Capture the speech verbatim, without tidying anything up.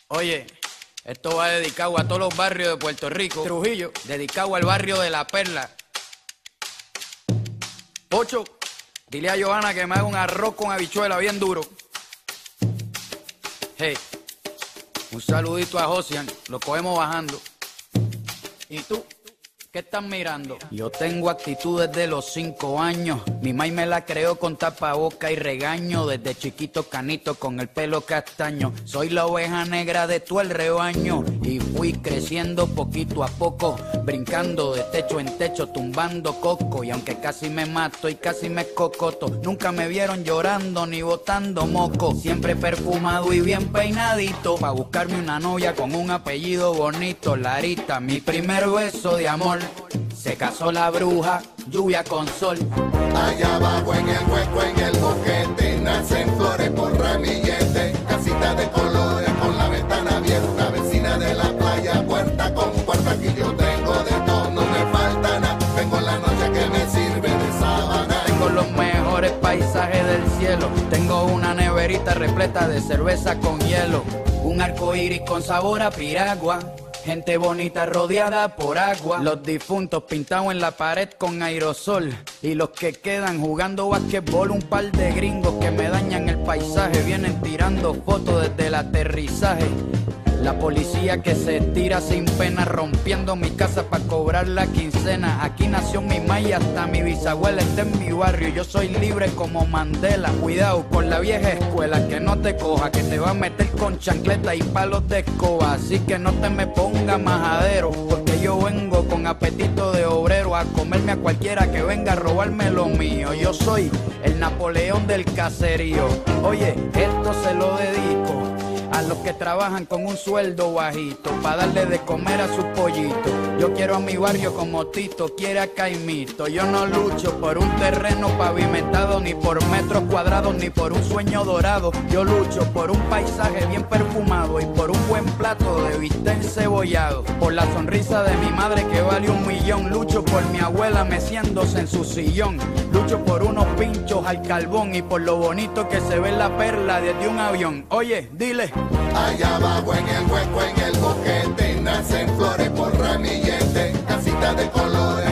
Oye, esto va dedicado a todos los barrios de Puerto Rico. Trujillo, dedicado al barrio de La Perla. Ocho, dile a Johanna que me haga un arroz con habichuela bien duro. Hey, un saludito a Josian, lo cogemos bajando. ¿Y tú? ¿Qué estás mirando? Yo tengo actitud desde los cinco años. Mi mai me la creó con tapaboca y regaño. Desde chiquito canito con el pelo castaño. Soy la oveja negra de todo el rebaño. Y fui creciendo poquito a poco, brincando de techo en techo, tumbando coco. Y aunque casi me mato y casi me cocoto, nunca me vieron llorando ni botando moco. Siempre perfumado y bien peinadito, pa' buscarme una novia con un apellido bonito. Larita, mi primer beso de amor. Se casó la bruja, lluvia con sol. Allá abajo en el hueco, en el boquete, nacen flores por ramillete. Casita de colores con la ventana abierta, una vecina de la playa, puerta con puerta. Aquí yo tengo de todo, no me falta nada. Tengo la noche que me sirve de sábana. Tengo los mejores paisajes del cielo. Tengo una neverita repleta de cerveza con hielo. Un arco iris con sabor a piragua. Gente bonita rodeada por agua. Los difuntos pintados en la pared con aerosol. Y los que quedan jugando basquetbol. Un par de gringos que me dañan el paisaje. Vienen tirando fotos desde el aterrizaje. La policía que se tira sin pena, rompiendo mi casa para cobrar la quincena. Aquí nació mi mai, hasta mi bisabuela está en mi barrio. Yo soy libre como Mandela. Cuidado con la vieja escuela, que no te coja, que te va a meter con chancleta y palos de escoba. Así que no te me ponga majadero, porque yo vengo con apetito de obrero a comerme a cualquiera que venga a robarme lo mío. Yo soy el Napoleón del caserío. Oye, esto se lo dedico a los que trabajan con un sueldo bajito, pa' darle de comer a sus pollitos. Yo quiero a mi barrio como Tito quiere a Caimito. Yo no lucho por un terreno pavimentado, ni por metros cuadrados, ni por un sueño dorado. Yo lucho por un paisaje bien perfumado y por un buen plato de bistec cebollado. Por la sonrisa de mi madre que vale un millón. Lucho por mi abuela meciéndose en su sillón. Lucho por unos pinchos al carbón y por lo bonito que se ve la perla desde un avión. Oye, dile. Allá abajo en el hueco, en el boquete, nacen flores por ramillete. Casita de colores